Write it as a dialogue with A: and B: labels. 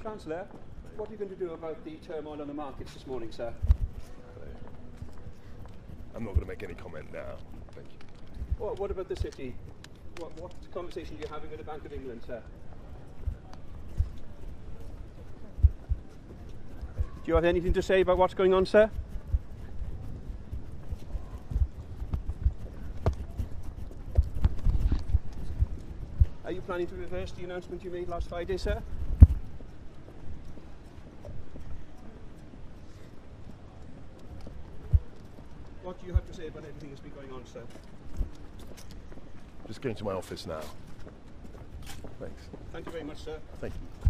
A: Chancellor, what are you going to do about the turmoil on the markets this morning, sir?
B: I'm not going to make any comment now. Thank you.
A: Well, what about the city? What conversations are you having with the Bank of England, sir? Do you have anything to say about what's going on, sir? Are you planning to reverse the announcement you made last Friday, sir? What do you have to say about everything that's been going on, sir?
B: Just going to my office now. Thanks.
A: Thank you very much, sir.
B: Thank you.